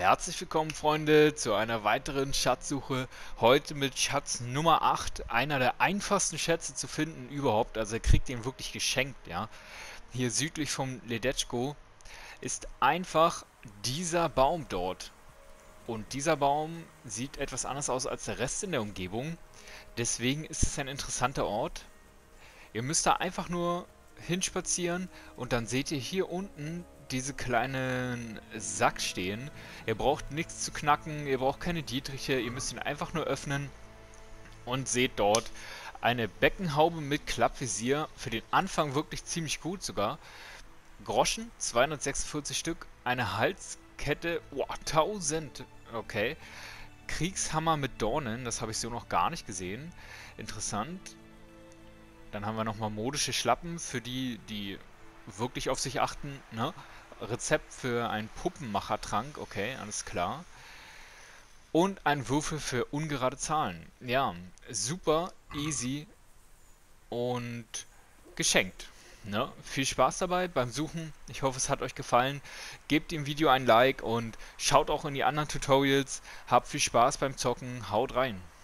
Herzlich willkommen, Freunde, zu einer weiteren Schatzsuche. Heute mit Schatz Nummer 8, einer der einfachsten Schätze zu finden überhaupt. Also, ihr kriegt den wirklich geschenkt, ja. Hier südlich vom Ledetschko ist einfach dieser Baum dort. Und dieser Baum sieht etwas anders aus als der Rest in der Umgebung. Deswegen ist es ein interessanter Ort. Ihr müsst da einfach nur hinspazieren und dann seht ihr hier unten diese kleinen Sack stehen. Ihr braucht nichts zu knacken, ihr braucht keine Dietriche, ihr müsst ihn einfach nur öffnen und seht dort eine Beckenhaube mit Klappvisier. Für den Anfang wirklich ziemlich gut sogar. Groschen, 246 Stück. Eine Halskette, oh, 1000. Okay. Kriegshammer mit Dornen, das habe ich so noch gar nicht gesehen. Interessant. Dann haben wir nochmal modische Schlappen für die, die wirklich auf sich achten. Ne? Rezept für einen Puppenmachertrank, okay, alles klar. Und ein Würfel für ungerade Zahlen. Ja, super easy und geschenkt. Ne? Viel Spaß dabei beim Suchen. Ich hoffe, es hat euch gefallen. Gebt dem Video ein Like und schaut auch in die anderen Tutorials. Habt viel Spaß beim Zocken. Haut rein.